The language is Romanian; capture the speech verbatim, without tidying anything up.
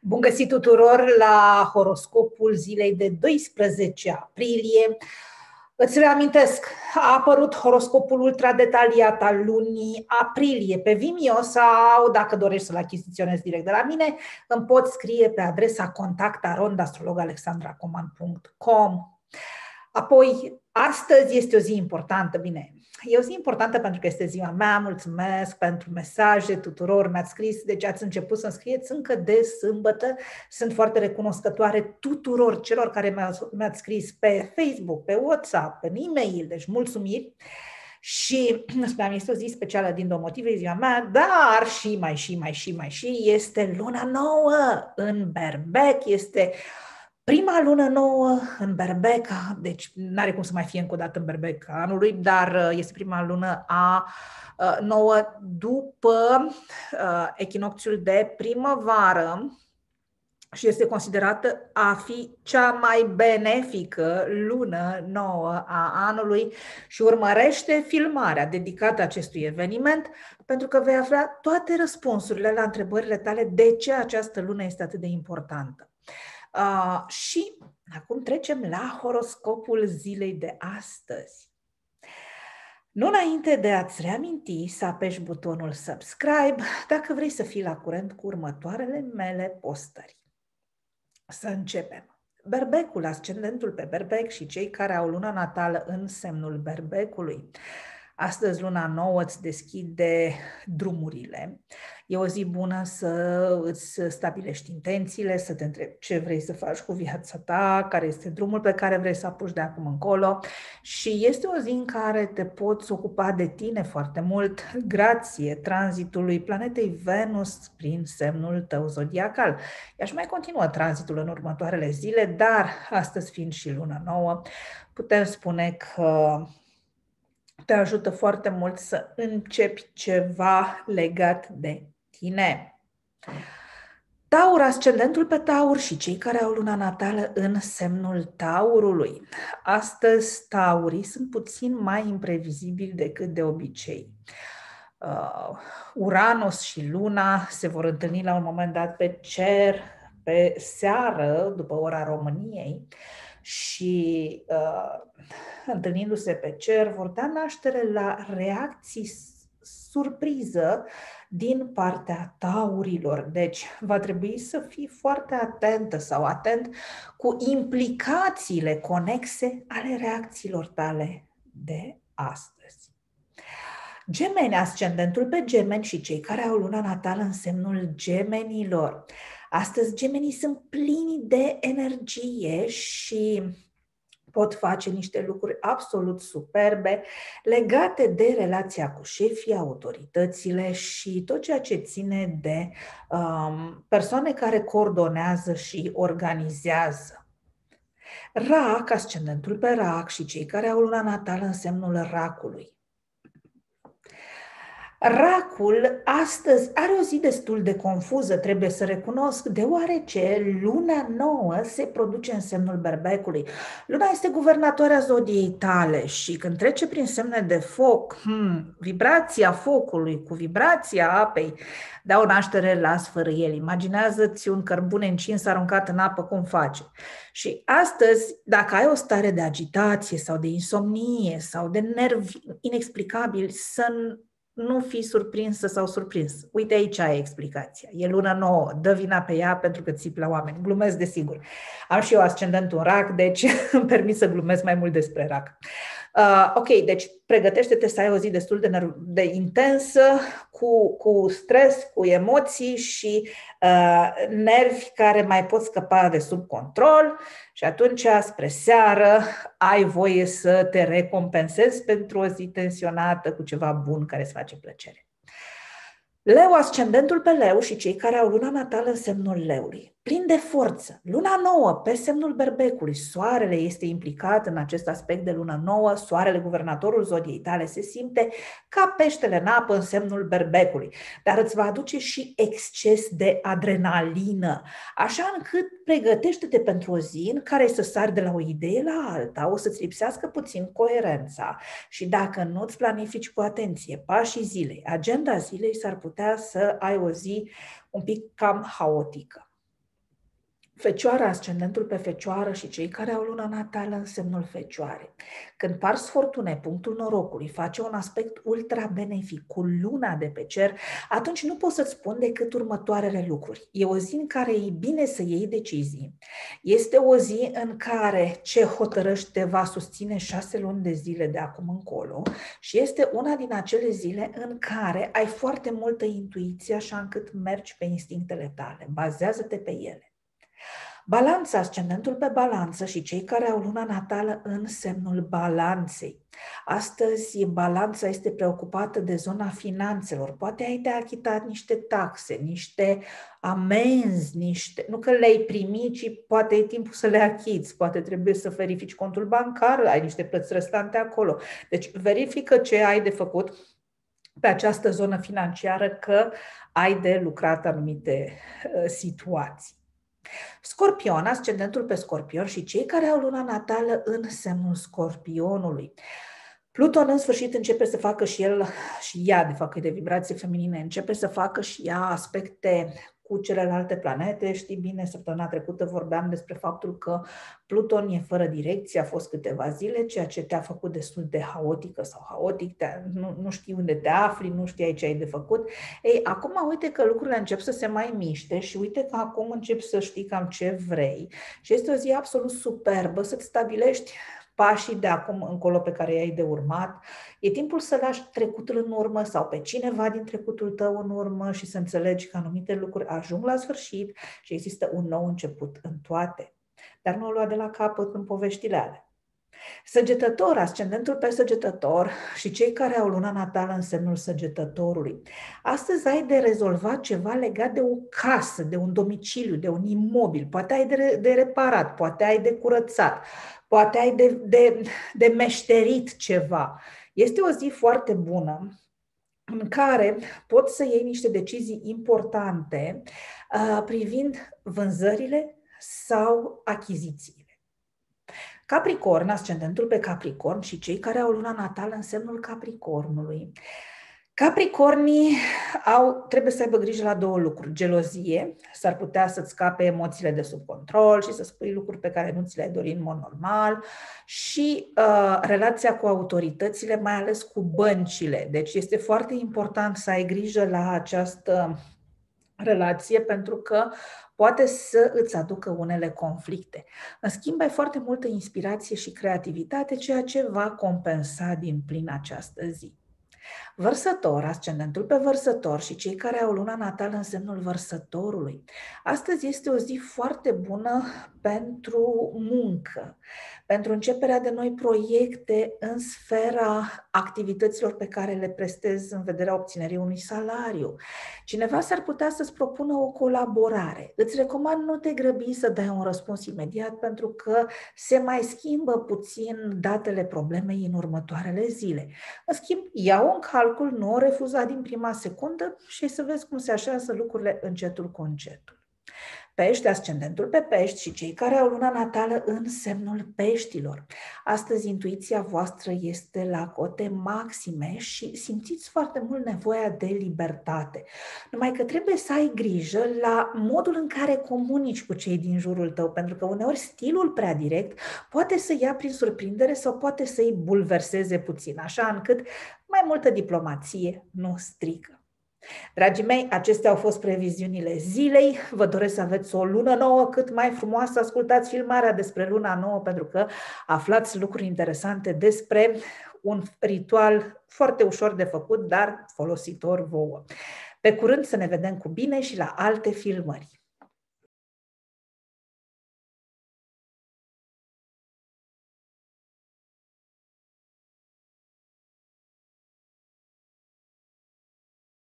Bun găsit tuturor la horoscopul zilei de doisprezece aprilie. Îți reamintesc, a apărut horoscopul ultra detaliat al lunii aprilie pe Vimeo sau, dacă dorești să-l achiziționezi direct de la mine, îmi poți scrie pe adresa contact arond astrolog alexandra coman punct com. Apoi, astăzi este o zi importantă, bine, e o zi importantă pentru că este ziua mea, mulțumesc pentru mesaje tuturor, mi-ați scris, deci ați început să-mi scrieți încă de sâmbătă, sunt foarte recunoscătoare tuturor celor care mi-ați scris pe Facebook, pe WhatsApp, pe e-mail, deci mulțumiri. Și spuneam, este o zi specială din două motive, ziua mea, dar și mai și mai și mai și este luna nouă în Berbec, este prima lună nouă în Berbec, deci nu are cum să mai fie încă o dată în Berbec anului, dar este prima lună a nouă după echinocțiul de primăvară și este considerată a fi cea mai benefică lună nouă a anului și urmărește filmarea dedicată acestui eveniment pentru că vei afla toate răspunsurile la întrebările tale de ce această lună este atât de importantă. Uh, și acum trecem la horoscopul zilei de astăzi. Nu înainte de a-ți reaminti să apeși butonul subscribe dacă vrei să fii la curent cu următoarele mele postări. Să începem. Berbecul, ascendentul pe Berbec și cei care au luna natală în semnul Berbecului. Astăzi luna nouă îți deschide drumurile. E o zi bună să îți stabilești intențiile, să te întrebi ce vrei să faci cu viața ta, care este drumul pe care vrei să apuci de acum încolo. Și este o zi în care te poți ocupa de tine foarte mult, grație tranzitului planetei Venus prin semnul tău zodiacal. Ea și mai continuă tranzitul în următoarele zile, dar astăzi fiind și luna nouă, putem spune că te ajută foarte mult să începi ceva legat de tine. Taur, ascendentul pe Taur și cei care au luna natală în semnul Taurului. Astăzi taurii sunt puțin mai imprevizibili decât de obicei. Uh, Uranus și Luna se vor întâlni la un moment dat pe cer, pe seară, după ora României, și uh, întâlnindu-se pe cer vor da naștere la reacții surpriză din partea taurilor. Deci va trebui să fii foarte atentă sau atent cu implicațiile conexe ale reacțiilor tale de astăzi. Gemeni, ascendentul pe Gemeni și cei care au luna natală în semnul Gemenilor. Astăzi gemenii sunt plini de energie și pot face niște lucruri absolut superbe legate de relația cu șefii, autoritățile și tot ceea ce ține de um, persoane care coordonează și organizează. Rac, ascendentul pe Rac și cei care au luna natală în semnul Racului. Racul astăzi are o zi destul de confuză, trebuie să recunosc, deoarece luna nouă se produce în semnul Berbecului. Luna este guvernatoarea zodiei tale și când trece prin semne de foc, hmm, vibrația focului cu vibrația apei dau naștere la sfărâieli. Imaginează-ți un cărbune încins aruncat în apă, cum face. Și astăzi, dacă ai o stare de agitație sau de insomnie sau de nervi inexplicabili, să nu fi surprinsă sau surprins. Uite, aici ai explicația. E luna nouă, dă vina pe ea pentru că țipi la oameni. Glumesc, desigur. Am și eu ascendentul în Rac, deci îmi permit să glumesc mai mult despre Rac. Uh, ok, deci pregătește-te să ai o zi destul de, de intensă, cu, cu stres, cu emoții și uh, nervi care mai pot scăpa de sub control și atunci, spre seară, ai voie să te recompensezi pentru o zi tensionată cu ceva bun care îți face plăcere. Leu, ascendentul pe Leu și cei care au luna natală în semnul Leului. Plin de forță, luna nouă pe semnul Berbecului, soarele este implicat în acest aspect de lună nouă, soarele, guvernatorul zodiei tale, se simte ca peștele în apă în semnul Berbecului, dar îți va aduce și exces de adrenalină, așa încât pregătește-te pentru o zi în care să sari de la o idee la alta, o să-ți lipsească puțin coerența și dacă nu îți planifici cu atenție pașii zilei, agenda zilei, s-ar putea să ai o zi un pic cam haotică. Fecioara, ascendentul pe Fecioară și cei care au luna natală în semnul Fecioare. Când Pars Fortunae, punctul norocului, face un aspect ultra benefic cu luna de pe cer, atunci nu pot să-ți spun decât următoarele lucruri. E o zi în care e bine să iei decizii. Este o zi în care ce hotărăști te va susține șase luni de zile de acum încolo și este una din acele zile în care ai foarte multă intuiție, așa încât mergi pe instinctele tale. Bazează-te pe ele. Balanța, ascendentul pe Balanță și cei care au luna natală în semnul Balanței. Astăzi, Balanța este preocupată de zona finanțelor. Poate ai de achitat niște taxe, niște amenzi, niște... nu că le-ai primit, ci poate e timpul să le achiți, poate trebuie să verifici contul bancar, ai niște plăți restante acolo. Deci verifică ce ai de făcut pe această zonă financiară, că ai de lucrat anumite uh, situații. Scorpion, ascendentul pe Scorpion și cei care au luna natală în semnul Scorpionului. Pluton în sfârșit începe să facă și el, și ea, de fapt, de vibrație feminine, începe să facă și ea aspecte cu celelalte planete. Știi bine, săptămâna trecută vorbeam despre faptul că Pluton e fără direcție, a fost câteva zile, ceea ce te-a făcut destul de haotică sau haotic, te nu, nu știi unde te afli, nu știai ce ai de făcut. Ei, acum uite că lucrurile încep să se mai miște și uite că acum începi să știi cam ce vrei și este o zi absolut superbă să-ți stabilești pașii de acum încolo pe care i-ai de urmat. E timpul să lași trecutul în urmă sau pe cineva din trecutul tău în urmă și să înțelegi că anumite lucruri ajung la sfârșit și există un nou început în toate. Dar nu o lua de la capăt în poveștile alea. Săgetător, ascendentul pe Săgetător și cei care au luna natală în semnul Săgetătorului. Astăzi ai de rezolvat ceva legat de o casă, de un domiciliu, de un imobil, poate ai de, de reparat, poate ai de curățat, poate ai de, de, de meșterit ceva. Este o zi foarte bună în care poți să iei niște decizii importante uh, privind vânzările sau achizițiile. Capricorn, ascendentul pe Capricorn și cei care au luna natală în semnul Capricornului. Capricornii au, trebuie să aibă grijă la două lucruri. Gelozie, s-ar putea să-ți scape emoțiile de sub control și să spui lucruri pe care nu ți le-ai dori în mod normal, și uh, relația cu autoritățile, mai ales cu băncile. Deci este foarte important să ai grijă la această relație, pentru că poate să îți aducă unele conflicte. În schimb, ai foarte multă inspirație și creativitate, ceea ce va compensa din plin această zi. Vărsător, ascendentul pe Vărsător și cei care au luna natală în semnul Vărsătorului. Astăzi este o zi foarte bună pentru muncă, pentru începerea de noi proiecte în sfera activităților pe care le prestezi în vederea obținerii unui salariu. Cineva s-ar putea să-ți propună o colaborare. Îți recomand nu te grăbi să dai un răspuns imediat, pentru că se mai schimbă puțin datele problemei în următoarele zile. În schimb, ia-o în calcul, nu o refuza din prima secundă și să vezi cum se așează lucrurile încetul cu încetul. Pești, ascendentul pe Pești și cei care au luna natală în semnul Peștilor. Astăzi intuiția voastră este la cote maxime și simțiți foarte mult nevoia de libertate. Numai că trebuie să ai grijă la modul în care comunici cu cei din jurul tău, pentru că uneori stilul prea direct poate să ia prin surprindere sau poate să îi bulverseze puțin, așa încât mai multă diplomație nu strică. Dragii mei, acestea au fost previziunile zilei. Vă doresc să aveți o lună nouă cât mai frumoasă. Ascultați filmarea despre luna nouă, pentru că aflați lucruri interesante despre un ritual foarte ușor de făcut, dar folositor vouă. Pe curând, să ne vedem cu bine și la alte filmări.